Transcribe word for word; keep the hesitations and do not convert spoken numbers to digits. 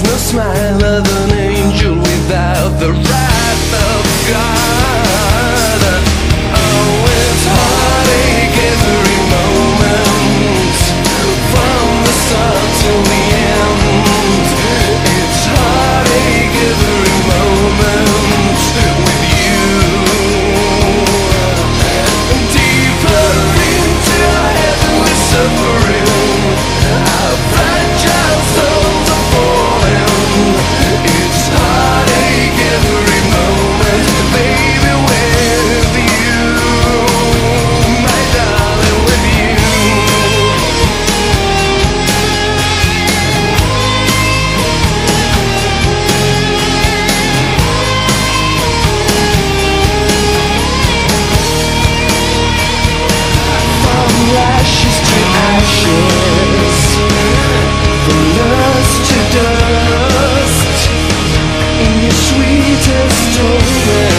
There's no smile of an angel without the wrath of God. Oh, it's heartache every moment, from the start till the end. It's heartache every moment with you. Deeper into our heavenly suffering, our fragile souls are falling. It's heartache every moment, baby, with you, my darling, with you. From ashes to ashes, from dust to dust, in your sweetest torment.